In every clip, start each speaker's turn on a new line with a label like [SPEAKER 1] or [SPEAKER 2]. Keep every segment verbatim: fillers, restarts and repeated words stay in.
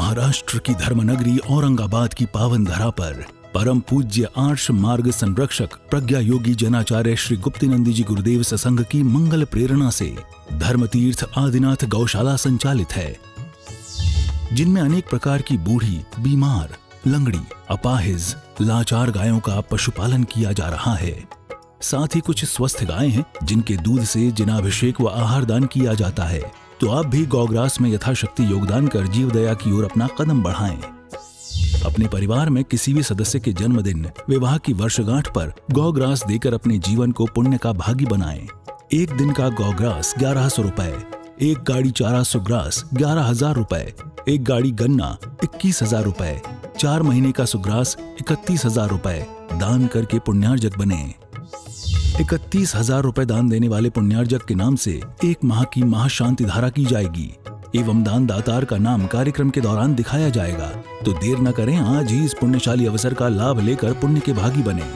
[SPEAKER 1] महाराष्ट्र की धर्मनगरी औरंगाबाद की पावन धरा पर परम पूज्य आर्ष मार्ग संरक्षक प्रज्ञा योगी जनाचार्य श्री गुप्तिनंदी जी गुरुदेव ससंग की मंगल प्रेरणा से धर्मतीर्थ आदिनाथ गौशाला संचालित है, जिनमें अनेक प्रकार की बूढ़ी, बीमार, लंगड़ी, अपाहिज, लाचार गायों का पशुपालन किया जा रहा है। साथ ही कुछ स्वस्थ गायें हैं जिनके दूध से जिनाभिषेक व आहार दान किया जाता है। तो आप भी गौग्रास में यथाशक्ति योगदान कर जीव दया की ओर अपना कदम बढ़ाएं। अपने परिवार में किसी भी सदस्य के जन्मदिन, विवाह की वर्षगांठ पर गौग्रास देकर अपने जीवन को पुण्य का भागी बनाएं। एक दिन का गौग्रास ग्यारह सौ रुपए, एक गाड़ी चारा सुग्रास ग्यारह हजार रुपए, एक गाड़ी गन्ना इक्कीस हजार रुपए, चार महीने का सुग्रास इकतीस हजार रुपए दान करके पुण्यार्जक बने। इकतीस हजार रुपए दान देने वाले पुण्यार्जक के नाम से एक माह की महाशांति धारा की जाएगी एवं दान दातार का नाम कार्यक्रम के दौरान दिखाया जाएगा। तो देर न करें, आज ही इस पुण्यशाली अवसर का लाभ लेकर पुण्य के भागी बने।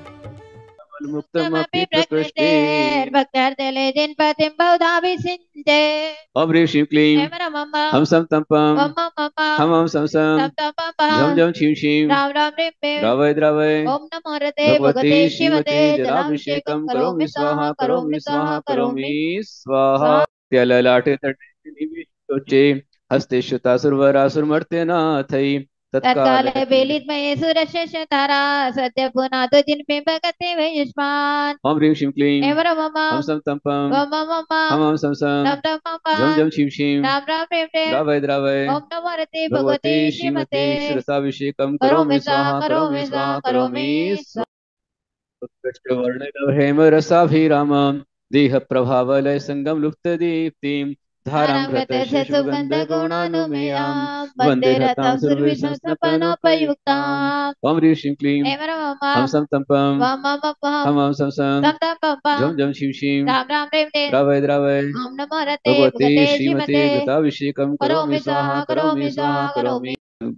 [SPEAKER 2] अब्रेशिम क्लीम हम सम तंपम हम हम सम सम झम झम छिम छिम द्रवय द्रवय
[SPEAKER 3] ओम नमो हरते
[SPEAKER 2] भगवते श्रीमते जलाभिषेकम करोमि स्वाहा करोमि स्वाहा करोमि स्वाहा। त्यललाटे तटे निविष्टोचे हस्ते श्रुतासुरवरासुरमर्त्य नाथै
[SPEAKER 3] तत्काले बेलित मये सुरशेष तारा सत्य पुना तो जिन पे भगते वयुष्मान।
[SPEAKER 2] ओम ह्रीं श्रीं क्लीं
[SPEAKER 3] एवं ममा
[SPEAKER 2] हम सम तंपम
[SPEAKER 3] ओम ममा
[SPEAKER 2] हम हम सम सम
[SPEAKER 3] नम तम ममा
[SPEAKER 2] झम झम छिम छिम
[SPEAKER 3] राम राम प्रेम प्रेम
[SPEAKER 2] द्रवय द्रवय
[SPEAKER 3] ओम नमो हरते
[SPEAKER 2] भगवते
[SPEAKER 3] भगवते
[SPEAKER 2] श्रीमते
[SPEAKER 3] श्रीमते
[SPEAKER 2] श्रुताभिषेकम
[SPEAKER 3] करोमि
[SPEAKER 2] करोमि
[SPEAKER 3] स्वाहा
[SPEAKER 2] स्वाहा
[SPEAKER 3] करोमि
[SPEAKER 2] करोमि
[SPEAKER 3] स्वाहा
[SPEAKER 2] स्वाहा
[SPEAKER 3] करोमि
[SPEAKER 2] करोमि स्वाहा। वर्णहेम रसाभिरामं देह प्रभावलय संगम लुप्त दीप्तिं धारां कृतस्य सुगंध गौणानुमेयां वंदे रतां सुरभिषं स्नपनोपयुक्तां। ओम ह्रीं श्रीं क्लीं
[SPEAKER 3] एवं ममा
[SPEAKER 2] हम सम तंपम
[SPEAKER 3] ओम ममा
[SPEAKER 2] हम हम सम सम
[SPEAKER 3] तम तम पम
[SPEAKER 2] झम झम शिव शिव
[SPEAKER 3] राम राम प्रेम प्रेम
[SPEAKER 2] द्रवय द्रवय
[SPEAKER 3] ओम नमो हरते
[SPEAKER 2] भगवते
[SPEAKER 3] भगवते
[SPEAKER 2] श्रीमते
[SPEAKER 3] श्रीमते
[SPEAKER 2] घृताभिषेकं करोमि स्वाहा करोमि स्वाहा करोमि।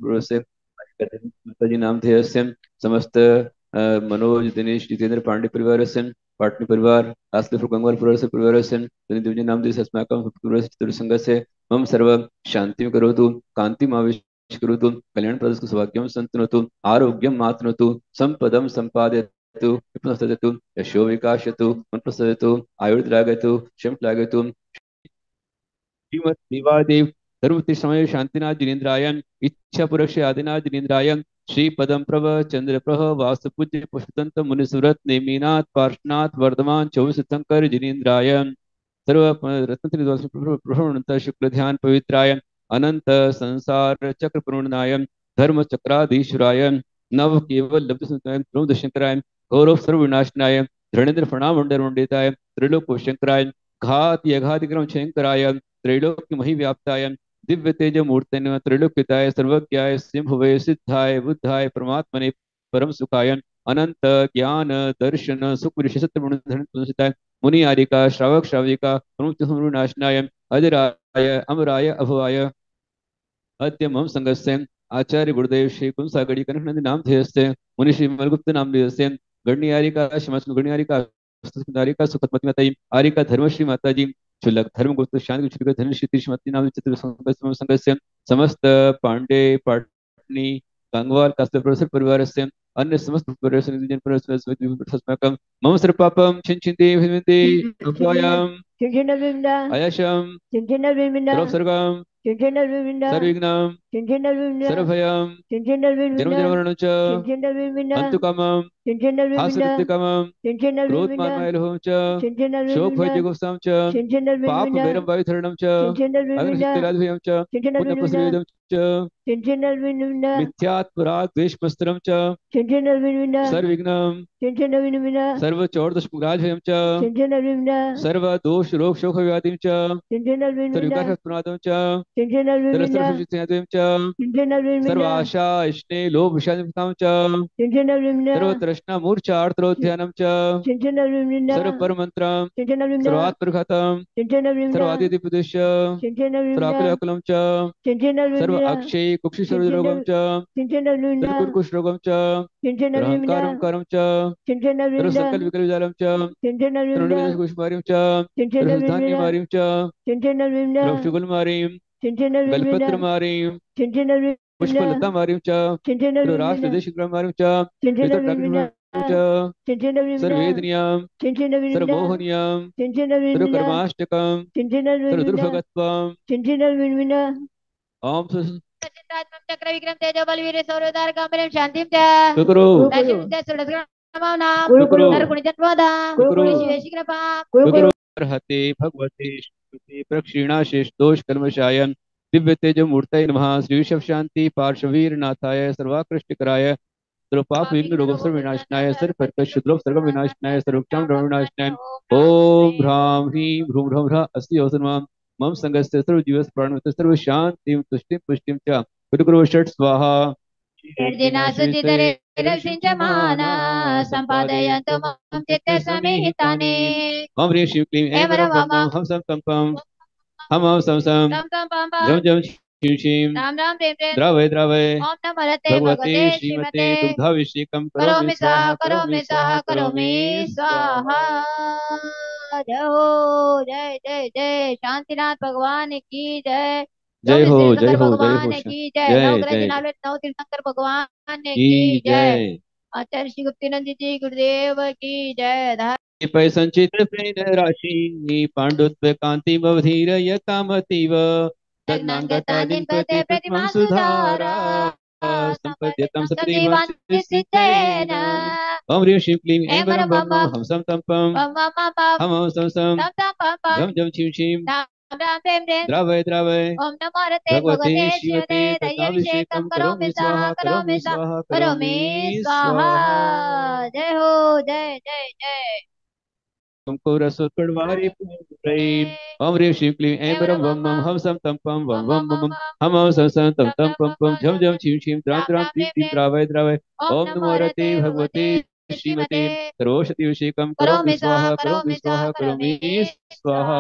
[SPEAKER 2] माताजी नाम ध्येयस्य समस्त अ, मनोज दिनेश जितेंद्र पांडे परिवारस्य पाटनी परिवार आस्ते गंगवार परिवारस्य परिवारस्य दिव्य नाम देश अस्माकं परिवारस्य चतुर्संगस्य मम सर्व शांतिं करोतु कांतिम् आविश्य करोतु कल्याण प्रदस्कु सौभाग्यं सन्तनोतु आरोग्यं मातनोतु संपदं सम्पादयतु विपुलस्ततु यशो विकासयतु मनप्रसदतु आयुर्द्रागतु शमलागतु। श्रीमद देवादेव सर्वति समय शांतिनाथ जिनेन्द्राय इच्छा पुरुष आदिनाथ जिनेन्द्राय श्री पदम प्रभ चंद्र प्रभ वास्तुपूज्य पुष्पतंत मुनिसुरत नेमीनाथ पार्शनाथ वर्धमान चौबीस शंकर जिनेन्द्राय सर्व रत्न शुक्ल ध्यान पवित्राय अनंत संसार चक्र पूर्णाय धर्म चक्राधीश्वराय नव केवल लब्ध शंकराय गौरव सर्व विनाशनाय धरणेन्द्र प्रणामंडल मंडिताय त्रिलोक शंकराय घात यघातिक्रम शंकराय त्रैलोक्य महिव्याप्ताय दिव्य तेज मूर्तन त्रैलोक्यताय सर्वज्ञाय सिंहवे सिद्धाय बुद्धाय परमात्मने परम सुखाय अनंत ज्ञान दर्शन सुख विशेषताय मुनि आरिका श्रावक श्राविका नाशनाय अजराय अमराय अभवाय अद्यमं संगस्य आचार्य गुरुदेव श्री कुंसागड़ी कनकनंदी नाम ध्येयस्य मुनि श्री मलगुप्त नाम ध्येयस्य गणनी आरिका श्रीमत गणनी आरिका आरिका सुखतमती माताजी आरिका धर्मश्री माताजी चुलक धर्म गुप्त शांति धन श्री श्रीमती नाम चित्र संघस्य समस्त पांडे पाटनी गंगवार कास्ते परिवार से अन्य समस्त परिवार मम सर्व पापम छिंचिंते भिन्ते अपायम अयशम सर्वसर्गम सर्वविघ्नं सर्वभयं जन्मजन्ममरणं च हन्तुकामं हास्यकृत्यकामं क्रोधमानमयलोभं च शोकभयजगोत्साहं च पापभैरं वायुधरणं च अग्निशक्तिराधभयं च पुण्यप्रसवेदं च मिथ्यात्पराद्वेषमस्त्रं च सर्वविघ्नं सर्वचौर्दशराजभयं च सर्वदोषरोगशोकव्याधिं च सर्वविकासप्रमादं च सर्वसर्वशक्तिज्ञातं च सर्वाशा इष्टे लोभशान्तिं च सर्वतृष्णा मूर्छा आर्तरोध्यानं च सर्वपरमन्त्रं सर्वात्मघातं सर्वादिदिपदेश्य सर्वाकुलकुलं च सर्व अक्षय कुक्षिरोगं च सर्वकुष्ठरोगं च अहंकारं करं च सर्वसकल विकलविजालं च सर्वकुष्ठमारीं च सर्वधान्यमारीं च सर्वशुगलमारीं गलपत्रमारीं पुष्पलतामारीं च रुराष्ट्रदेशग्रहमारीं च ऋतुडाग्रहमारीं च सर्वेदनीयां सर्वमोहनीयां सर्वकर्माष्टकं सर्वदुर्भगत्वं ओम
[SPEAKER 3] चक्र विक्रम तेजो बलवीर सौरदार कामरेम शांतिम च
[SPEAKER 2] कुकुरु
[SPEAKER 3] दशम विद्या सुरस्क्रमानाम
[SPEAKER 2] कुकुरु
[SPEAKER 3] नरगुणितत्वदां
[SPEAKER 2] कुकुरु
[SPEAKER 3] शिवेशिकृपा
[SPEAKER 2] कुकुरु हते भगवते श्रुति प्रक्षीणाशेष दोष कर्मशायन दिव्य तेजो मूर्तये नमः श्री विषव शांति पार्श्ववीर नाथाय सर्वाकृष्टकराय सर्वपाप विघ्न रोगोत्सव विनाशनाय सर्व परकश शुद्रोग सर्व विनाशनाय सर्वक्षम द्रव विनाशनाय ओम ह्रां ह्रीं भ्रूं भ्रं ह्रा अस्ति औसन्मां मम संगस्य सर्व जीवस प्राणवते सर्व शांतिं तुष्टिं पुष्टिं च कुरुकुरु षट् स्वाहा
[SPEAKER 3] निर्दिनासुचितरे रविञ्चमाना सम्पादयन्तु मम चित्ते समीहितानि
[SPEAKER 2] ओम ह्रीं शिव क्लीं ऐं वरं वं हम सं तं पं हम हम सं सं
[SPEAKER 3] तं तं पं पं
[SPEAKER 2] जं जं शिं शिं
[SPEAKER 3] राम राम प्रेम प्रेम
[SPEAKER 2] द्रावय द्रावय
[SPEAKER 3] ओम नमस्ते
[SPEAKER 2] भगवते
[SPEAKER 3] भगवते
[SPEAKER 2] श्रीमते
[SPEAKER 3] श्रीमते
[SPEAKER 2] दुग्धाभिषेकं
[SPEAKER 3] करोमि स्वाहा करोमि स्वाहा करोमि स्वाहा जय हो जय जय जय शांतिनाथ भगवान की जय
[SPEAKER 2] जय हो
[SPEAKER 3] नौ
[SPEAKER 2] जय
[SPEAKER 3] तीर्थंकर
[SPEAKER 2] हो जय हो
[SPEAKER 3] भगवान की जय
[SPEAKER 2] जय
[SPEAKER 3] नवग्रह
[SPEAKER 2] जय
[SPEAKER 3] जिनालय नौ तीर्थंकर भगवान
[SPEAKER 2] की
[SPEAKER 3] की जय
[SPEAKER 2] जय
[SPEAKER 3] आचार्य श्री गुप्तिनंद जी गुरुदेव की जय धा
[SPEAKER 2] पै संचित प्रेम राशि पांडुत्व कांति अवधीरय कामतीव तद्नांगतादिन पते प्रतिमा सुधारा संपद्यतं सप्रीवांचिसिद्धेन ओम ह्रीं शिव क्लीं ऐं वरं वं हम सं तं पं हम हम सं सं झं झं शिं शिं द्रावय द्रावय
[SPEAKER 3] ओम नमो रते
[SPEAKER 2] भगवते
[SPEAKER 3] भगवते
[SPEAKER 2] शिवते
[SPEAKER 3] शिवते
[SPEAKER 2] तदाभिषेकं
[SPEAKER 3] दयाभिषेकं करोमि स्वाहा करोमि स्वाहा करोमि स्वाहा जय हो जय जय जय
[SPEAKER 2] तुमको रसो कड़वारी पूरे ओम ह्रीं शिव क्लीं ऐं वरं वं वं हम सं तं पं वं वं वं हम हम सं सं तं तं पं पं झं झं शिं शिं द्रां द्रां द्रीं द्रीं द्रावय द्रावय ओम नमो रते भगवते श्रीमते सर्वोषधिभिषेकं करोमि स्वाहा करोमि स्वाहा करोमि स्वाहा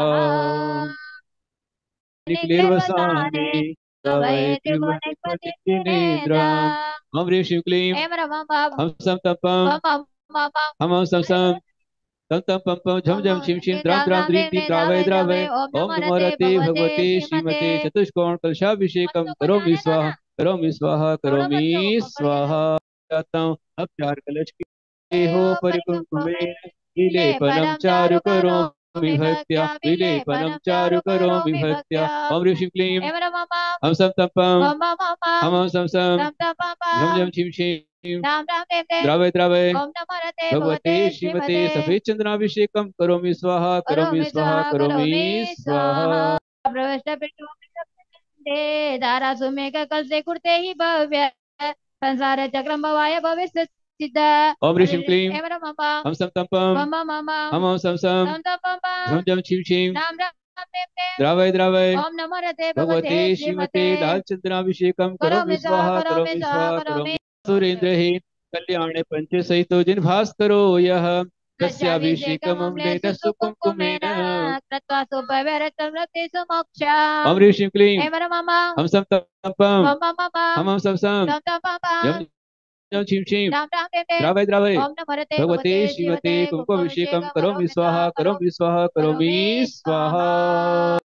[SPEAKER 2] निखिलेर्वसाने तवै त्रिभुवनैकपतिनेन्द्रा ओम ह्रीं शिव क्लीं हम सं तं पं हम हम सं सं तं तं पं पं झं झं शिं शिं द्रां द्रां द्रीं द्रीं द्रावय द्रावय ओम नमो रते भगवते श्रीमते चतुष्कोण कलशाभिषेकं करोमि स्वाहा करोमि स्वाहा करोमि स्वाहा अब चार कलश के हो परिकुंकुमेन विलेपनं चारु करोमि भक्त्या विलेपनं चारु करोमि भक्त्या ओम ह्रीं शिव क्लीं हम सं तं पं हम हम सं सं झं झं शिं शिं द्रावय द्रावय भगवते श्रीमते सफेद चंद्राभिषेकं करोमि स्वाहा करोमि स्वाहा करोमि स्वाहा
[SPEAKER 3] धारा सुमेघ कल से कुर्ते ही भव्य संसार चक्रम भवाय भविष्य सिद्ध
[SPEAKER 2] ओम ह्रीं शिव क्लीं हम सं तं पं हम हम सं सं झं झं शिं शिं द्रावय द्रावय
[SPEAKER 3] ओम नमो रते
[SPEAKER 2] भगवते श्रीमते लाल चंद्राभिषेकं करोमि स्वाहा करोमि स्वाहा करोमि सुरेंद्र ही कल्याण पंच सहितो जिन भास करो यह तस्याभिषेकमम्लेन सुकुंकुमेन
[SPEAKER 3] कृत्वा सुभवरतं रते सुमोक्षा
[SPEAKER 2] ओम ह्रीं शिव क्लीं हम सं तं पं हम हम सं सं झं झं शिं शिं द्रावय द्रावय भगवते श्रीमते कुंकुमाभिषेकं करोमि स्वाहा करोमि स्वाहा करोमि स्वाहा